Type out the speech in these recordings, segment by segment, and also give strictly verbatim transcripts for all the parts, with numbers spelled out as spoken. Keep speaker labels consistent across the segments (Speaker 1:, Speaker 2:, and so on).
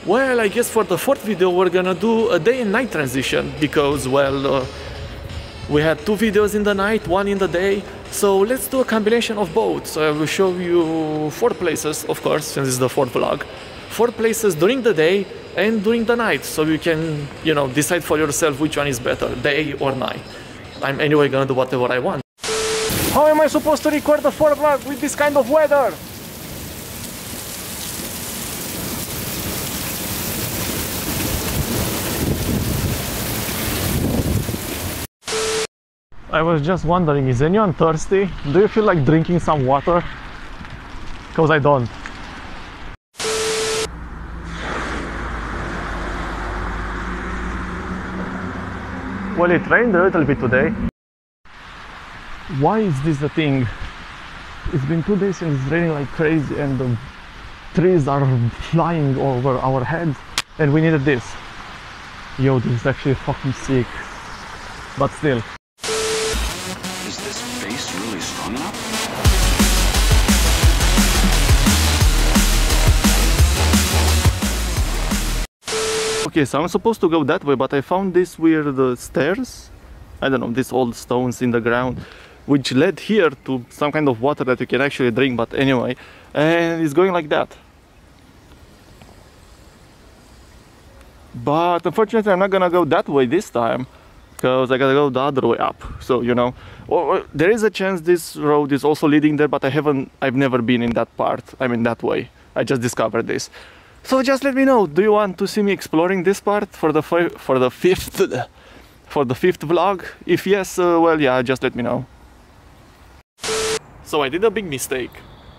Speaker 1: Well, I guess for the fourth video we're gonna do a day and night transition because, well, uh, we had two videos in the night, one in the day, so let's do a combination of both. So I will show you four places, of course, since it's the fourth vlog. Four places during the day and during the night, so you can, you know, decide for yourself which one is better, day or night. I'm anyway gonna do whatever I want. How am I supposed to record the fourth vlog with this kind of weather? I was just wondering, is anyone thirsty? Do you feel like drinking some water? Because I don't. Well, it rained a little bit today. Why is this the thing? It's been two days since it's raining like crazy and the trees are flying over our heads and we needed this. Yo, this is actually fucking sick. But still.
Speaker 2: Is this base really strong enough?
Speaker 1: Okay, so I'm supposed to go that way, but I found these weird uh, stairs. I don't know, these old stones in the ground, which led here to some kind of water that you can actually drink, but anyway, and it's going like that. But unfortunately, I'm not gonna go that way this time, because I gotta go the other way up. So, you know, or, or, there is a chance this road is also leading there, but I haven't, I've never been in that part, I mean that way. I just discovered this. So just let me know, do you want to see me exploring this part for the for the fifth for the fifth vlog? If yes, uh, well, yeah, just let me know. So I did a big mistake.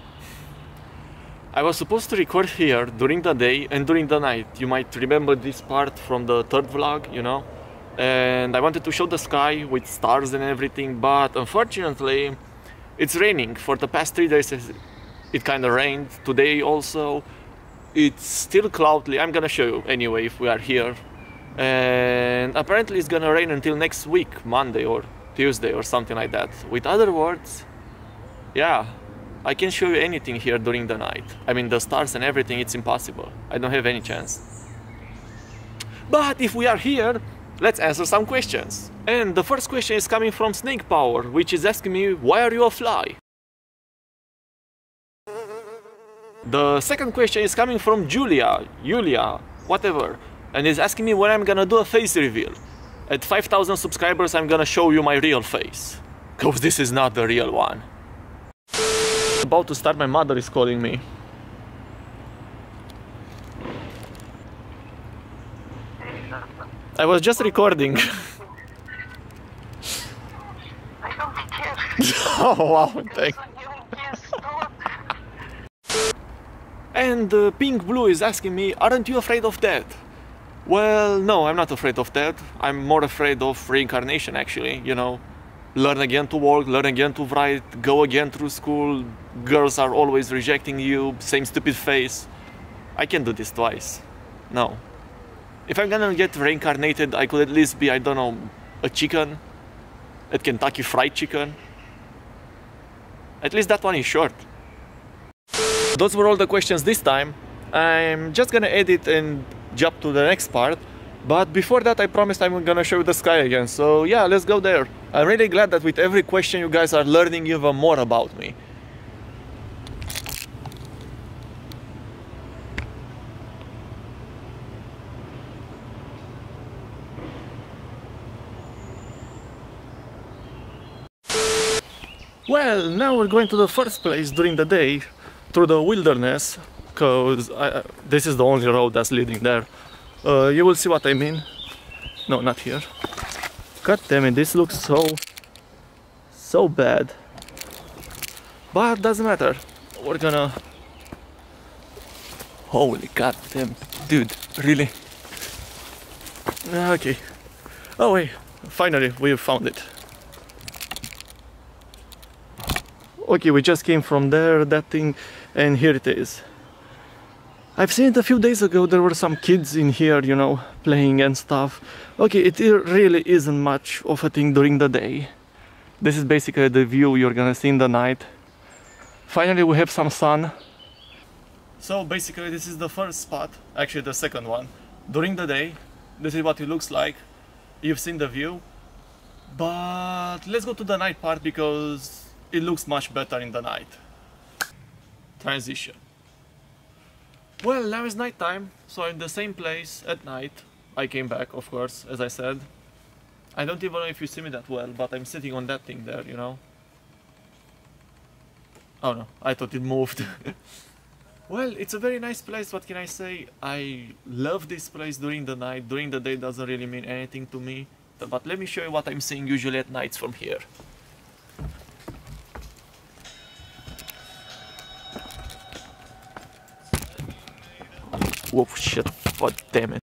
Speaker 1: I was supposed to record here during the day and during the night. You might remember this part from the third vlog, you know? And I wanted to show the sky with stars and everything, but unfortunately it's raining. For the past three days it kind of rained. Today also it's still cloudy. I'm gonna show you anyway if we are here. And apparently it's gonna rain until next week, Monday or Tuesday or something like that. With other words, yeah, I can show you anything here during the night. I mean, the stars and everything, it's impossible. I don't have any chance. But if we are here, let's answer some questions. And the first question is coming from Snake Power, which is asking me, why are you a fly? The second question is coming from Julia, Julia, whatever, and is asking me when I'm gonna do a face reveal. At five thousand subscribers, I'm gonna show you my real face, because this is not the real one. About to start, my mother is calling me. I was just recording.
Speaker 3: I don't care.
Speaker 1: Oh wow, thanks. And uh, Pink Blue is asking me, aren't you afraid of death? Well, no, I'm not afraid of death. I'm more afraid of reincarnation, actually, you know. Learn again to walk, learn again to write, go again through school. Girls are always rejecting you, same stupid face. I can't do this twice. No. If I'm gonna get reincarnated, I could at least be, I don't know, a chicken. At Kentucky Fried Chicken. At least that one is short. Those were all the questions this time. I'm just gonna edit and jump to the next part. But before that, I promised I'm gonna show you the sky again. So yeah, let's go there. I'm really glad that with every question you guys are learning even more about me. Well, now we're going to the first place during the day, through the wilderness, because this is the only road that's leading there. Uh, you will see what I mean. No, not here. God damn it, this looks so, so bad. But doesn't matter. We're gonna... Holy god damn, dude, really? Okay. Oh wait, finally we found it. Okay, we just came from there, that thing, and here it is. I've seen it a few days ago. There were some kids in here, you know, playing and stuff. Okay, it really isn't much of a thing during the day. This is basically the view you're gonna see in the night. Finally we have some sun. So basically this is the first spot, actually the second one. During the day, this is what it looks like. You've seen the view. But let's go to the night part because it looks much better in the night. Transition. Well, now it's night time, so I'm in the same place at night. I came back, of course, as I said. I don't even know if you see me that well, but I'm sitting on that thing there, you know. Oh no, I thought it moved. Well, it's a very nice place, what can I say? I love this place during the night. During the day doesn't really mean anything to me. But let me show you what I'm seeing usually at nights from here. Whoa, shit, god damn it.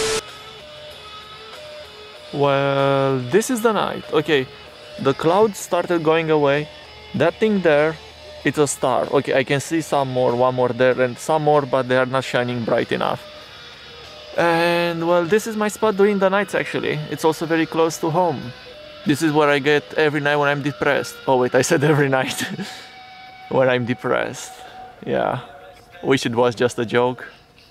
Speaker 1: Well, this is the night. Okay, the clouds started going away. That thing there, it's a star. Okay, I can see some more, one more there and some more, but they are not shining bright enough. And well, this is my spot during the nights actually. It's also very close to home. This is where I get every night when I'm depressed. Oh wait, I said every night. When I'm depressed. Yeah, wish it was just a joke.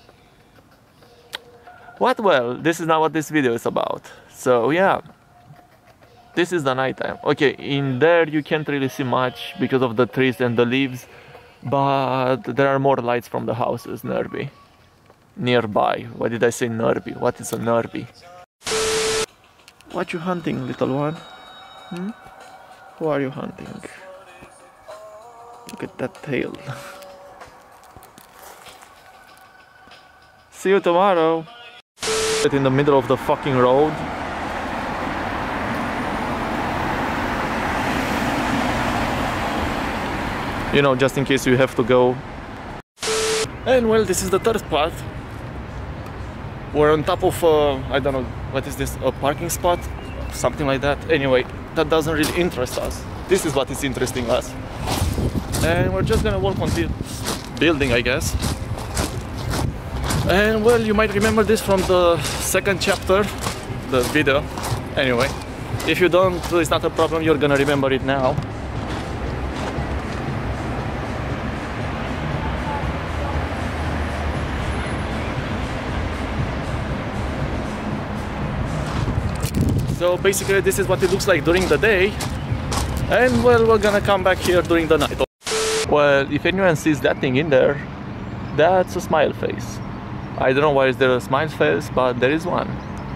Speaker 1: What? Well, this is not what this video is about. So yeah, this is the nighttime. Okay, in there you can't really see much because of the trees and the leaves, but there are more lights from the houses nearby. Nearby. Why did I say nearby? What is a nearby? What you hunting, little one? Hmm? Who are you hunting? Look at that tail. See you tomorrow. In the middle of the fucking road. You know, just in case you have to go. And well, this is the third spot. We're on top of, uh, I don't know, what is this, a parking spot? Something like that. Anyway, that doesn't really interest us. This is what is interesting us. And we're just gonna walk on the building, I guess. And well, you might remember this from the second chapter, the video. Anyway, if you don't, it's not a problem, you're gonna remember it now. So basically this is what it looks like during the day. And well, we're gonna come back here during the night. Well, if anyone sees that thing in there, that's a smile face. I don't know why is there a smile face, but there is one.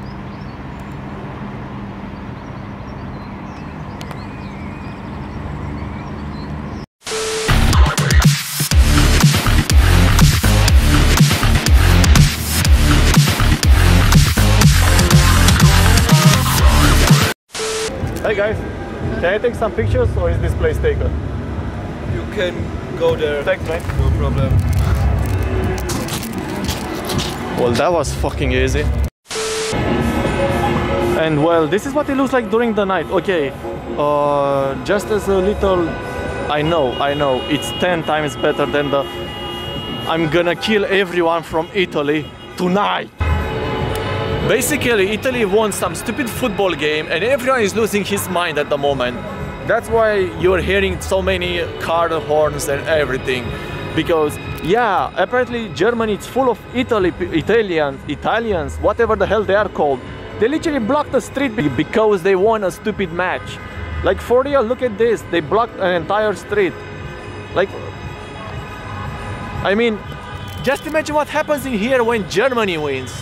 Speaker 1: Hey guys, can I take some pictures or is this place taken?
Speaker 4: You can go there.
Speaker 1: Thanks, mate.
Speaker 4: No problem.
Speaker 1: Well, that was fucking easy. And well, this is what it looks like during the night. Okay, uh, just as a little, I know, I know, it's ten times better than the I'm gonna kill everyone from Italy tonight. Basically, Italy won some stupid football game and everyone is losing his mind at the moment. That's why you're hearing so many car horns and everything. Because, yeah, apparently Germany is full of Italy, Italians, Italians, whatever the hell they are called. They literally blocked the street because they won a stupid match. Like, for real, look at this. They blocked an entire street. Like, I mean, just imagine what happens in here when Germany wins.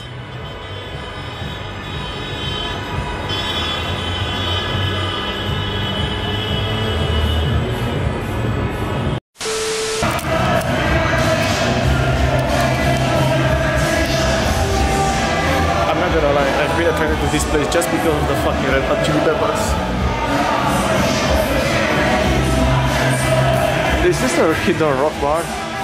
Speaker 1: To this place just because of the fucking Red Hot Chili Peppers. Is this a hidden rock bar?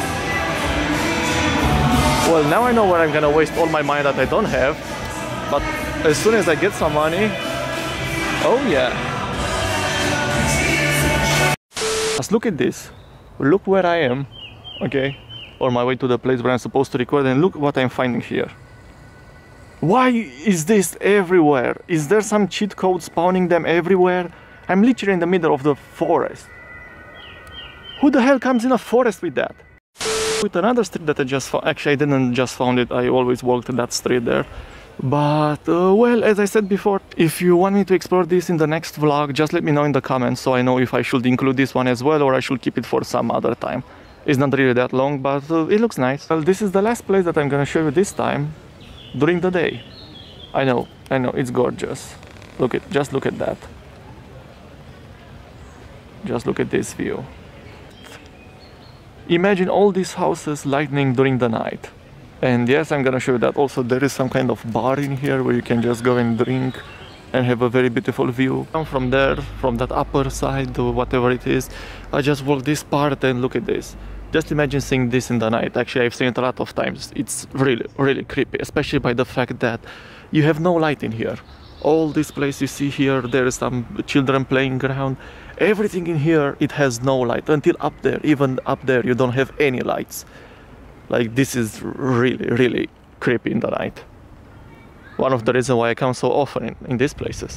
Speaker 1: Well, now I know where I'm gonna waste all my money that I don't have. But as soon as I get some money, oh yeah. Just look at this. Look where I am, okay, on my way to the place where I'm supposed to record, and look what I'm finding here. Why is this everywhere? Is there some cheat code spawning them everywhere? I'm literally in the middle of the forest. Who the hell comes in a forest with that? With another street that I just found, actually I didn't just found it, I always walked that street there. But, uh, well, as I said before, if you want me to explore this in the next vlog, just let me know in the comments so I know if I should include this one as well or I should keep it for some other time. It's not really that long, but uh, it looks nice. Well, this is the last place that I'm gonna show you this time, during the day. I know, I know, it's gorgeous. Look at, just look at that. Just look at this view. Imagine all these houses lightning during the night. And yes, I'm gonna show you that also there is some kind of bar in here where you can just go and drink and have a very beautiful view. Come from there, from that upper side or whatever it is, I just walk this part and look at this. Just imagine seeing this in the night. Actually, I've seen it a lot of times. It's really, really creepy, especially by the fact that you have no light in here. All this place you see here, there is some children playing around. Everything in here, it has no light until up there. Even up there, you don't have any lights. Like, this is really, really creepy in the night. One of the reasons why I come so often in, in these places.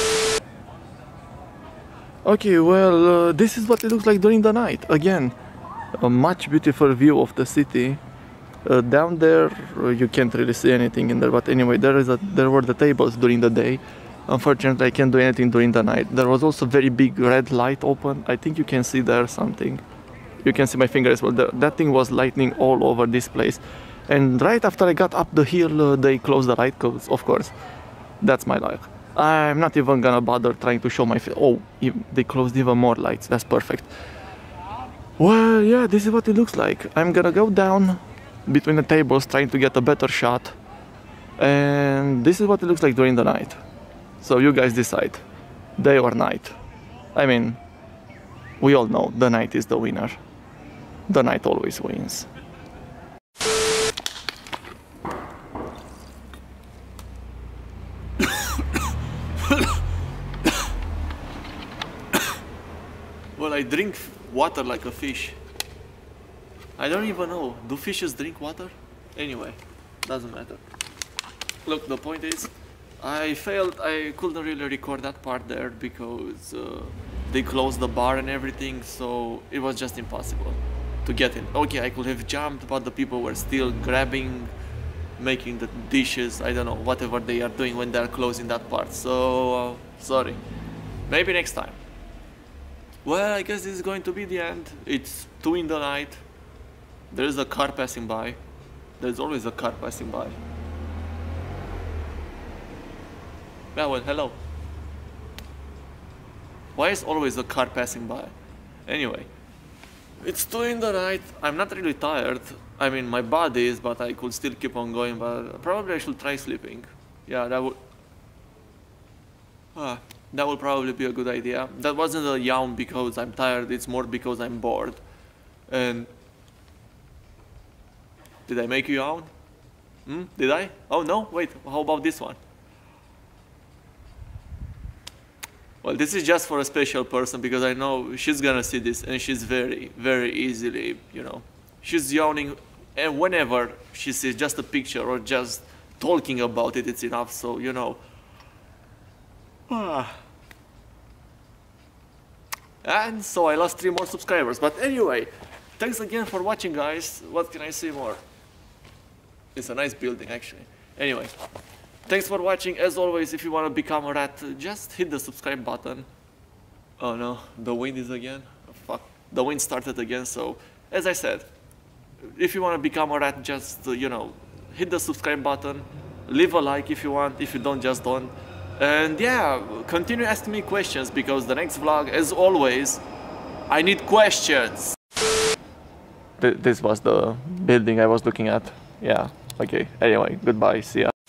Speaker 1: Okay, well, uh, this is what it looks like during the night. Again, a much beautiful view of the city. Uh, down there, uh, you can't really see anything in there, but anyway, there is a, there were the tables during the day. Unfortunately, I can't do anything during the night. There was also very big red light open. I think you can see there something. You can see my finger as well. The, that thing was lightning all over this place. And right after I got up the hill, uh, they closed the light, because of course, that's my luck. I'm not even gonna bother trying to show my face. Oh, they closed even more lights. That's perfect. Well, yeah, this is what it looks like. I'm gonna go down between the tables trying to get a better shot. And this is what it looks like during the night. So you guys decide, day or night. I mean, we all know the night is the winner. The night always wins. Well, I drink water like a fish. I don't even know, do fishes drink water? Anyway, doesn't matter. Look, the point is, I failed, I couldn't really record that part there because uh, they closed the bar and everything, so it was just impossible to get in. Okay, I could have jumped, but the people were still grabbing, making the dishes, I don't know, whatever they are doing when they are closing that part, so uh, sorry. Maybe next time. Well, I guess this is going to be the end. It's two in the night. There's a car passing by. There's always a car passing by. Yeah, well, hello. Why is always a car passing by? Anyway, it's two in the night. I'm not really tired. I mean, my body is, but I could still keep on going. But probably I should try sleeping. Yeah, that would. Ah, that would probably be a good idea. That wasn't a yawn because I'm tired. It's more because I'm bored. And did I make you yawn? Hmm? Did I? Oh no. Wait. How about this one? Well, this is just for a special person because I know she's gonna see this and she's very, very easily, you know, she's yawning, and whenever she sees just a picture or just talking about it, it's enough, so, you know. Ah. And so I lost three more subscribers, but anyway, thanks again for watching, guys. What can I say more? It's a nice building, actually. Anyway. Thanks for watching. As always, if you want to become a rat, just hit the subscribe button. Oh no, the wind is again. Oh, fuck, the wind started again. So, as I said, if you want to become a rat, just, uh, you know, hit the subscribe button. Leave a like if you want. If you don't, just don't. And yeah, continue asking me questions because the next vlog, as always, I need questions. Th this was the building I was looking at. Yeah, okay. Anyway, goodbye. See ya.